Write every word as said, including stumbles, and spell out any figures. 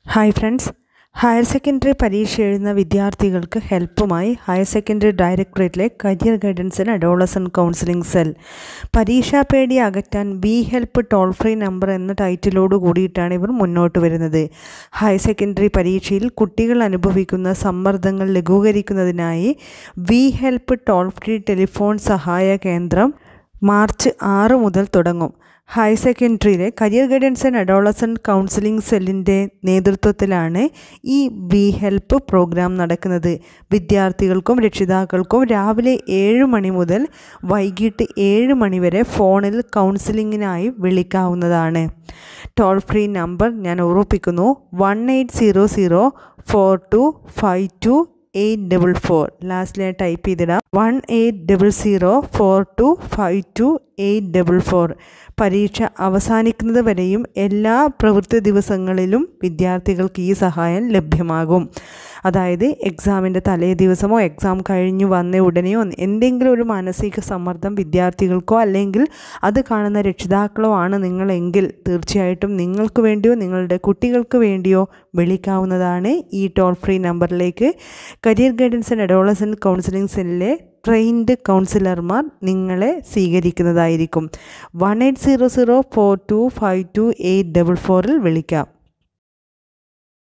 Hi friends, higher secondary പരീക്ഷ എഴുതുന്ന വിദ്യാർത്ഥികൾക്ക് ഹെൽപ്പുമായി ഹയർ സെക്കൻഡറി ഡയറക്ടറേറ്റിലെ career guidance and adolescent counselling cell പരീക്ഷാ പേടി അകറ്റാൻ be help toll free number എന്ന ടൈറ്റിലോട് കൂടിയിട്ടാണ് ഇവർ മുന്നോട്ട് വരുന്നത്. ഹയർ സെക്കൻഡറി പരീക്ഷയിൽ കുട്ടികൾ അനുഭവിക്കുന്ന സമ്മർദ്ദങ്ങൾ ലഘൂകരിക്കുന്നതിനായി be help toll free telephone സഹായ കേന്ദ്രം മാർച്ച് ആറ് മുതൽ തുടങ്ങും. ഹയർ സെക്കൻഡറിയിലെ career guidance and adolescent counselling സെല്ലിൻ്റെ നേതൃത്വത്തിലാണ് ഈ ബി ഹെൽപ്പ് പ്രോഗ്രാം നടക്കുന്നത്. വിദ്യാർത്ഥികൾക്കും രക്ഷിതാക്കൾക്കും രാവിലെ ഏഴ് മണി മുതൽ വൈകിട്ട് ഏഴ് മണി വരെ ഫോണിൽ കൗൺസിലിങ്ങിനായി വിളിക്കാവുന്നതാണ്. ടോൾ ഫ്രീ നമ്പർ ഞാൻ ഓർമ്മിപ്പിക്കുന്നു, one eight zero zero four two five two eight double four. ലാസ്റ്റിൽ ഞാൻ ടൈപ്പ് ചെയ്തിടാം, one eight double zero four two five two eight double four. പരീക്ഷ അവസാനിക്കുന്നത് വരെയും എല്ലാ പ്രവൃത്തി ദിവസങ്ങളിലും വിദ്യാർത്ഥികൾക്ക് ഈ സഹായം ലഭ്യമാകും. അതായത് എക്സാമിൻ്റെ തലേ ദിവസമോ എക്സാം കഴിഞ്ഞു വന്ന ഉടനെയോ എന്തെങ്കിലും ഒരു മാനസിക സമ്മർദ്ദം വിദ്യാർത്ഥികൾക്കോ അല്ലെങ്കിൽ അത് കാണുന്ന രക്ഷിതാക്കളോ ആണ് നിങ്ങളെങ്കിൽ തീർച്ചയായിട്ടും നിങ്ങൾക്ക് വേണ്ടിയോ നിങ്ങളുടെ കുട്ടികൾക്ക് വേണ്ടിയോ വിളിക്കാവുന്നതാണ് ഈ ടോൾ ഫ്രീ നമ്പറിലേക്ക്. Career guidance and adolescent counselling സെല്ലിലെ ട്രെയിൻഡ് കൗൺസിലർമാർ നിങ്ങളെ സ്വീകരിക്കുന്നതായിരിക്കും. One eight zero zero four two five two eight double ഫോറിൽ വിളിക്കാം.